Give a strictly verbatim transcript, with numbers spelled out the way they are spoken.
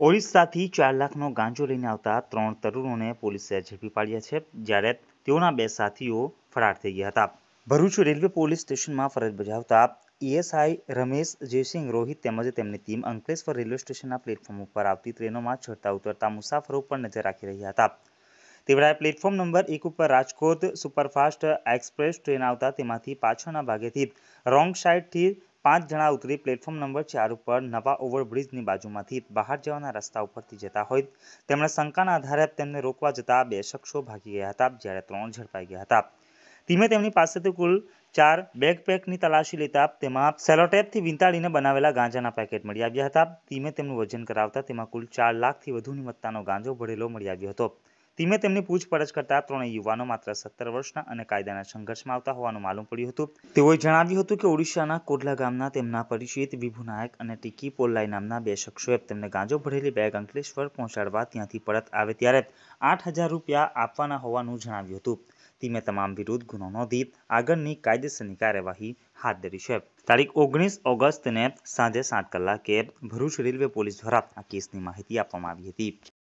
ઓરિસ્સાથી ચાર લાખનો ગાંજો લઈને આવતા ત્રણ તરુણોને પોલીસે ઝડપી પાડ્યા છે, જ્યારે તેઓના બે સાથીઓ ફરાર થઈ ગયા હતા. ભરૂચ રેલવે પોલીસ સ્ટેશનમાં ફરજ બજાવતા એએસઆઈ રમેશ જયસિંહ રોહિત તેમજ તેમની ટીમ અંકલેશ્વર રેલવે સ્ટેશનના પ્લેટફોર્મ ઉપર આવતી ટ્રેનોમાં ચડતા ઉતરતા મુસાફરો ઉપર નજર રાખી રહ્યા હતા. તેવડાએ પ્લેટફોર્મ નંબર એક ઉપર રાજકોટ સુપરફાસ્ટ એક્સપ્રેસ ટ્રેન આવતા તેમાંથી પાછળના ભાગેથી રોંગ સાઇડથી પાંચ જણા ઉતરી પ્લેટફોર્મ નંબર ચાર ઉપર નવા ઓવરબ્રિજની બાજુમાંથી બહાર જવાના રસ્તા ઉપરથી જતા હોય તેમણે શંકાના આધારે તેમને રોકવા જતા બે શખ્સો ભાગી ગયા હતા, જ્યારે ત્રણ ઝડપાઈ ગયા હતા. ટીમે તેમની પાસેથી કુલ ચાર બેકપેકની તલાશી લેતા તેમાં સેલોટેપથી વીંટાળીને બનાવેલા ગાંજાના પેકેટ મળી આવ્યા હતા. ટીમે તેમનું વજન કરાવતા તેમાં કુલ ચાર લાખથી વધુની મત્તાનો ગાંજો ભરેલો મળી આવ્યો હતો. ટીમે તેમની પૂછપરછ કરતા ત્રણેય યુવાનો માત્ર સત્તર વર્ષના અને કાયદાના સંઘર્ષમાં આવતા હોવાનું માલુમ પડ્યું હતું. તેઓએ જણાવ્યું હતું કે ઓડિશાના કોડલા ગામના તેમના પરિચિત વિભુ નાયક અને ટીકી પોલ્લાઈ નામના બે શખ્સોએ તેમને ગાંજો ભરેલી બેગ અંકલેશ્વર પહોંચાડવા ત્યાંથી પરત આવે ત્યારે આઠ હજાર રૂપિયા આપવાના હોવાનું જણાવ્યું હતું. ટીમે તમામ વિરુદ્ધ ગુનો નોંધી આગળની કાયદેસરની કાર્યવાહી હાથ ધરી છે. તારીખ ઓગણીસ ઓગસ્ટને સાંજે સાત કલાકે ભરૂચ રેલવે પોલીસ દ્વારા આ કેસની માહિતી આપવામાં આવી હતી.